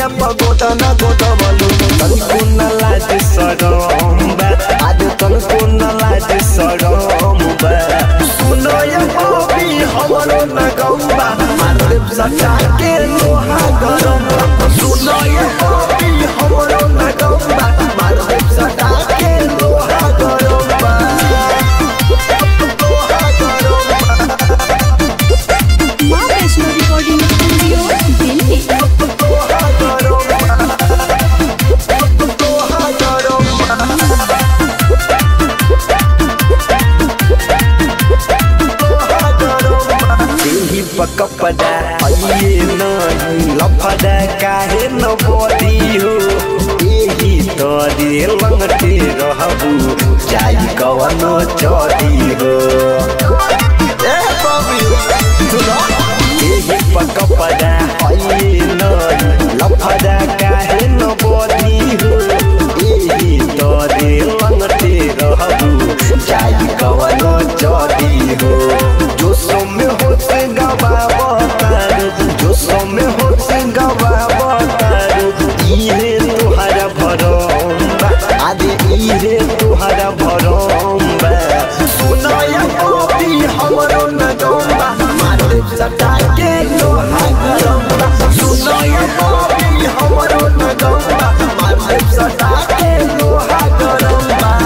ढोलिया पगोटा ना गोटा बलू तन को न लाज सरम बा आज तन को न लाज सरम बा सुनो ये बॉबी हमरो न गौबा मार दे सटा के लोहा गरम सुनो ये बॉबी हमरो न गौबा मार दे सटा के लोहा गरम बा माँ वैष्णो रिकॉर्डिंग स्टूडियो दिल्ली। कपड़ा आइए नहीं लफड़ा काहे न बोली हो एही तोरे लंगटे रहबू जाई कवनो चोरी हो ए बाबी सुनो एही कपड़ा आइए नहीं लफड़ा काहे न बोली हो एही तोरे लंगटे रहबू जाई कवनो चोरी हो जो सोमे हो से जो सोमे हो से इहे तुहरा भरम आदि इहे तुहरा भरम सुनो या बॉबी हमरो न गौबा मार दे सटा के लोहा गरम सुनो या बॉबी हमरो न गौबा मार दे सटा के लोहा गरम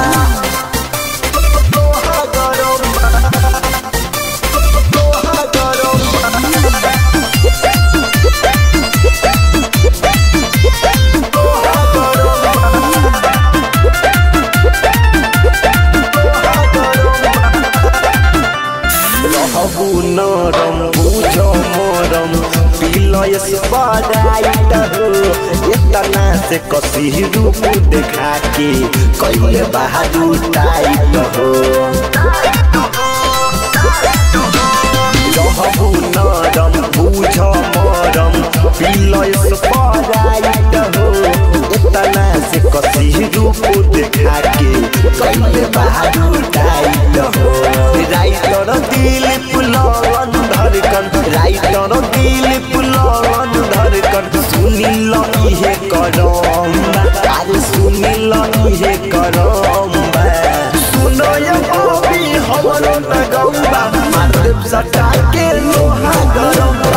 नरम बुझो मोरम पिलय स्पराइट हो इतना से कसी रूप देखा के कइले बहादुर टाइट हो रहबू नरम बुझो मोरम पिलय स्पराइट हो इतना से कसी रूप देखा के कइले बहादुर टाइट हो राइटर दिल पुलावन धड़कन राइटर दिल पुलावन धड़कन सुनी लगी है करम आज सुनी लगी है करम सुनो ये बॉबी हमरो न गौबा मार दे सटा के लोहा गरम